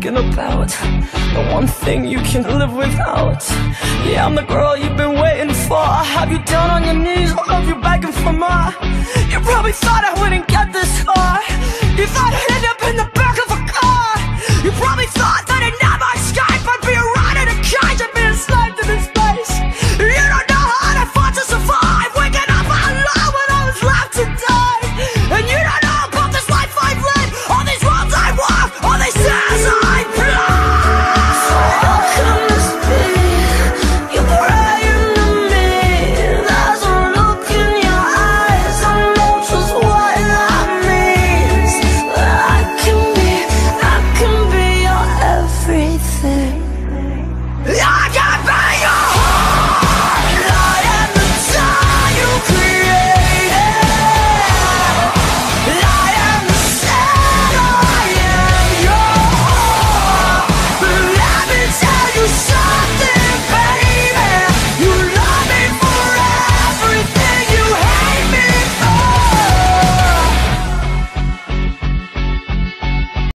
thinking about, the one thing you can live without. Yeah, I'm the girl you've been waiting for. I have you down on your knees, I love you begging for more. You probably thought I wouldn't get this far. You thought I'd end up in the back of a car. You probably thought